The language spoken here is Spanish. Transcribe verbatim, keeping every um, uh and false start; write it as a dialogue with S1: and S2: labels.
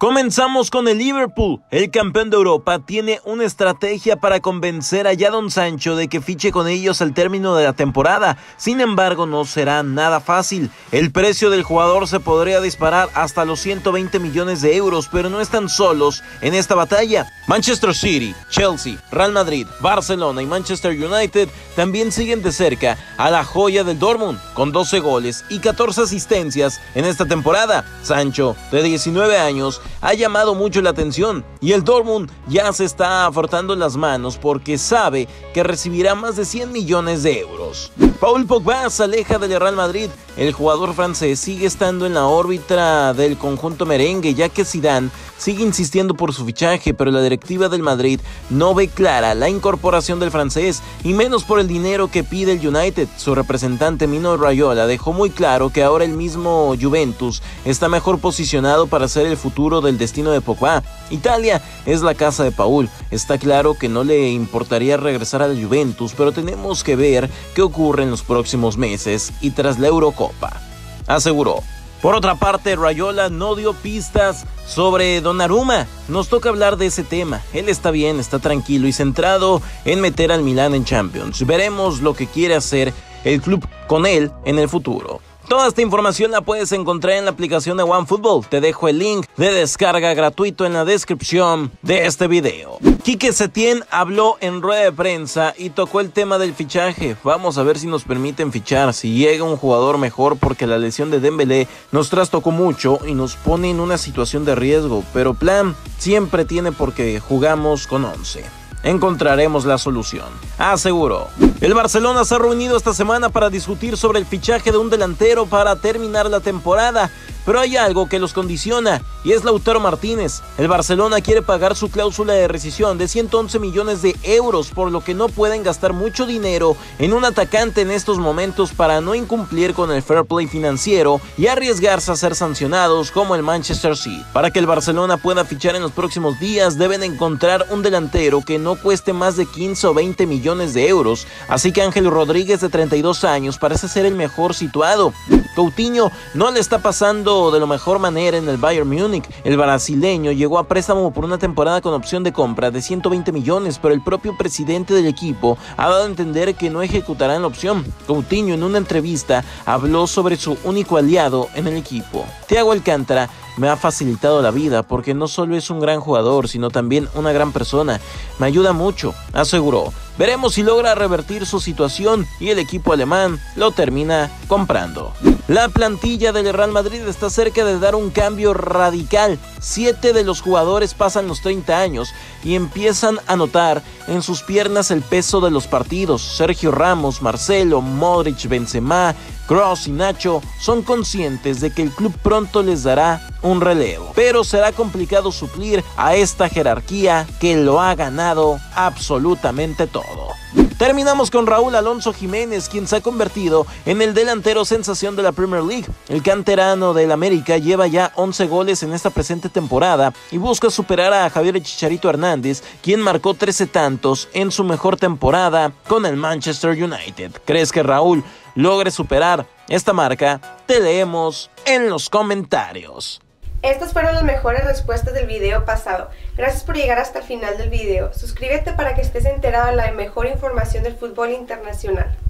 S1: Comenzamos con el Liverpool. El campeón de Europa tiene una estrategia para convencer a Jadon Sancho de que fiche con ellos al término de la temporada. Sin embargo, no será nada fácil. El precio del jugador se podría disparar hasta los ciento veinte millones de euros, pero no están solos en esta batalla. Manchester City, Chelsea, Real Madrid, Barcelona y Manchester United también siguen de cerca a la joya del Dortmund, con doce goles y catorce asistencias en esta temporada. Sancho, de diecinueve años, ha llamado mucho la atención y el Dortmund ya se está frotando las manos porque sabe que recibirá más de cien millones de euros. Paul Pogba se aleja del Real Madrid. El jugador francés sigue estando en la órbita del conjunto merengue, ya que Zidane sigue insistiendo por su fichaje, pero la directiva del Madrid no ve clara la incorporación del francés, y menos por el dinero que pide el United. Su representante Mino Raiola dejó muy claro que ahora el mismo Juventus está mejor posicionado para ser el futuro del destino de Pogba. Italia es la casa de Paul. Está claro que no le importaría regresar a la Juventus, pero tenemos que ver qué ocurre en los próximos meses y tras la Eurocopa, aseguró. Por otra parte, Raiola no dio pistas sobre Donnarumma. Nos toca hablar de ese tema. Él está bien, está tranquilo y centrado en meter al Milan en Champions. Veremos lo que quiere hacer el club con él en el futuro. Toda esta información la puedes encontrar en la aplicación de OneFootball. Te dejo el link de descarga gratuito en la descripción de este video. Quique Setién habló en rueda de prensa y tocó el tema del fichaje. Vamos a ver si nos permiten fichar, si llega un jugador mejor, porque la lesión de Dembélé nos trastocó mucho y nos pone en una situación de riesgo. Pero plan siempre tiene porque jugamos con once. Encontraremos la solución, aseguró. El Barcelona se ha reunido esta semana para discutir sobre el fichaje de un delantero para terminar la temporada, pero hay algo que los condiciona y es Lautaro Martínez. El Barcelona quiere pagar su cláusula de rescisión de ciento once millones de euros, por lo que no pueden gastar mucho dinero en un atacante en estos momentos para no incumplir con el fair play financiero y arriesgarse a ser sancionados como el Manchester City. Para que el Barcelona pueda fichar en los próximos días, deben encontrar un delantero que no cueste más de quince o veinte millones de euros, así que Ángel Rodríguez, de treinta y dos años, parece ser el mejor situado. Coutinho no le está pasando de la mejor manera en el Bayern Múnich. El brasileño llegó a préstamo por una temporada con opción de compra de ciento veinte millones, pero el propio presidente del equipo ha dado a entender que no ejecutarán la opción. Coutinho, en una entrevista, habló sobre su único aliado en el equipo. Thiago Alcántara me ha facilitado la vida porque no solo es un gran jugador, sino también una gran persona. Me ayuda mucho, aseguró. Veremos si logra revertir su situación y el equipo alemán lo termina comprando. La plantilla del Real Madrid está cerca de dar un cambio radical. Siete de los jugadores pasan los treinta años y empiezan a notar en sus piernas el peso de los partidos. Sergio Ramos, Marcelo, Modric, Benzema, Kroos y Nacho son conscientes de que el club pronto les dará un relevo, pero será complicado suplir a esta jerarquía que lo ha ganado absolutamente todo. Terminamos con Raúl Alonso Jiménez, quien se ha convertido en el delantero sensación de la Premier League. El canterano del América lleva ya once goles en esta presente temporada y busca superar a Javier Chicharito Hernández, quien marcó trece tantos en su mejor temporada con el Manchester United. ¿Crees que Raúl logre superar esta marca? Te leemos en los comentarios.
S2: Estas fueron las mejores respuestas del video pasado. Gracias por llegar hasta el final del video. Suscríbete para que estés enterado de la mejor información del fútbol internacional.